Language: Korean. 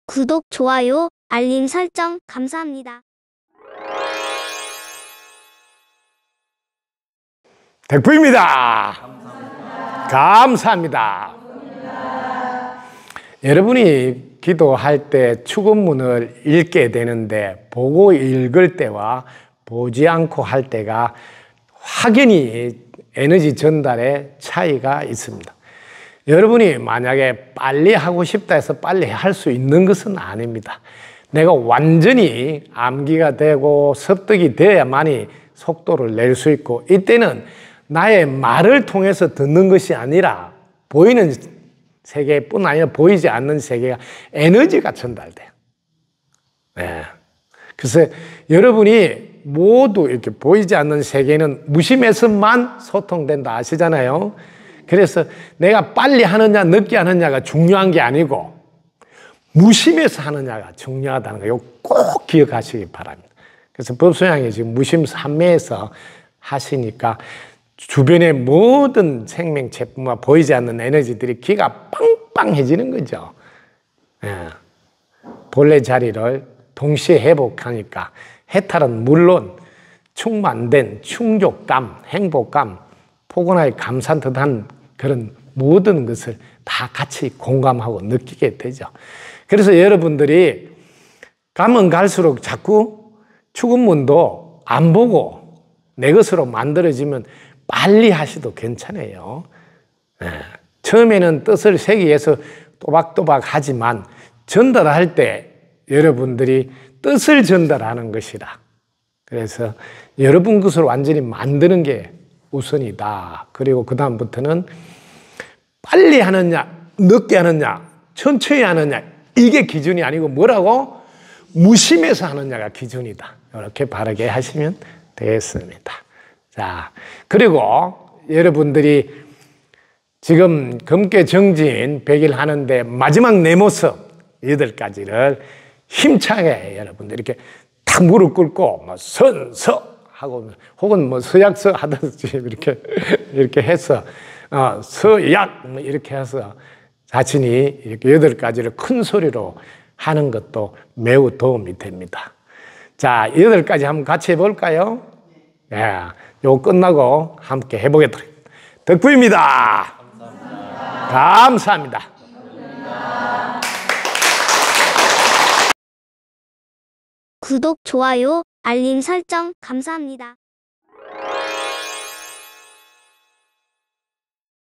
구독, 좋아요, 알림 설정 감사합니다. 덕부입니다. 감사합니다. 여러분이 기도할 때 축원문을 읽게 되는데 보고 읽을 때와 보지 않고 할 때가 확연히 에너지 전달에 차이가 있습니다. 여러분이 만약에 빨리 하고 싶다 해서 빨리 할 수 있는 것은 아닙니다. 내가 완전히 암기가 되고 습득이 되어야만이 속도를 낼 수 있고, 이때는 나의 말을 통해서 듣는 것이 아니라 보이는 세계뿐 아니라 보이지 않는 세계가 에너지가 전달돼요. 네. 그래서 여러분이 모두 이렇게 보이지 않는 세계는 무심해서만 소통된다 아시잖아요. 그래서 내가 빨리 하느냐 늦게 하느냐가 중요한 게 아니고 무심해서 하느냐가 중요하다는 거 꼭 기억하시기 바랍니다. 그래서 법소양이 지금 무심삼매에서 하시니까 주변의 모든 생명체뿐만 보이지 않는 에너지들이 기가 빵빵해지는 거죠. 예. 본래 자리를 동시에 회복하니까 해탈은 물론 충만된 충족감, 행복감, 포근하게 감사한 그런 모든 것을 다 같이 공감하고 느끼게 되죠. 그래서 여러분들이 가면 갈수록 자꾸 축원문도 안 보고 내 것으로 만들어지면 빨리 하셔도 괜찮아요. 네. 처음에는 뜻을 세기 위해서 또박또박 하지만 전달할 때 여러분들이 뜻을 전달하는 것이라. 그래서 여러분 것으로 완전히 만드는 게 우선이다. 그리고 그 다음부터는 빨리 하느냐 늦게 하느냐 천천히 하느냐 이게 기준이 아니고 뭐라고? 무심해서 하느냐가 기준이다. 이렇게 바르게 하시면 되겠습니다. 자, 그리고 여러분들이 지금 금괴 정진 100일 하는데 마지막 내 모습 8가지를 힘차게 여러분들 이렇게 탁 무릎 꿇고 뭐 선서 하고 혹은 뭐 서약서 하듯이 이렇게 해서 서약 뭐 이렇게 해서 자신이 이렇게 8가지를 큰 소리로 하는 것도 매우 도움이 됩니다. 자, 8가지 한번 같이 해볼까요? 예, 요거 끝나고 함께 해보겠습니다. 덕부입니다. 감사합니다. 구독, 좋아요, 알림 설정 감사합니다.